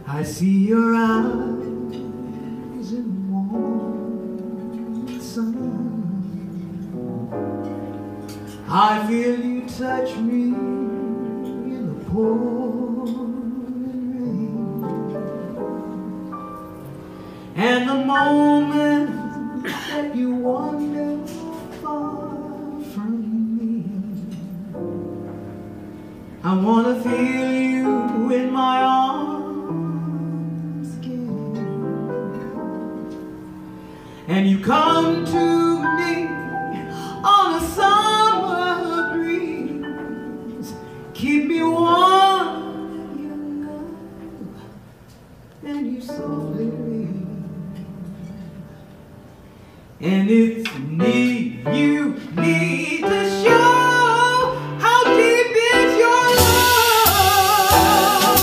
I see your eyes in the morning sun. I feel you touch me in the pouring rain. And the moment that you wander far from me, I want to feel you in my arms again. And you come to me on a summer breeze, keep me warm in your love, and you softly leave. And it's me you need to show. How deep is your love?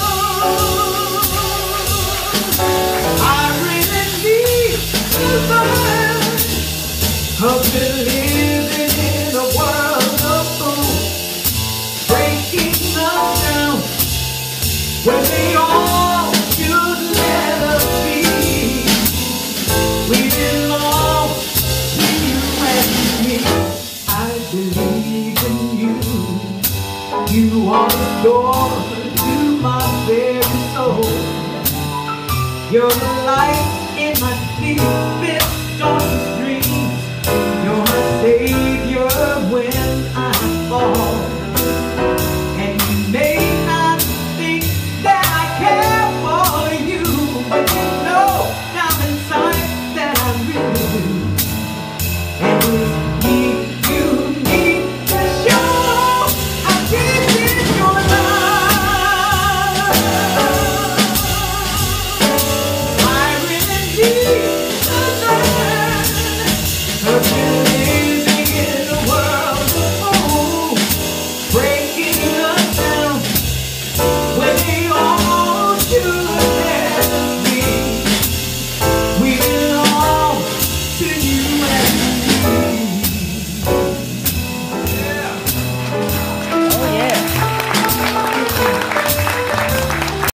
I really need to learn of living in a world of fools, breaking us down when they all should let us be. We belong to you and me. I believe in you. You are the door to my very soul. You're the light in my feet.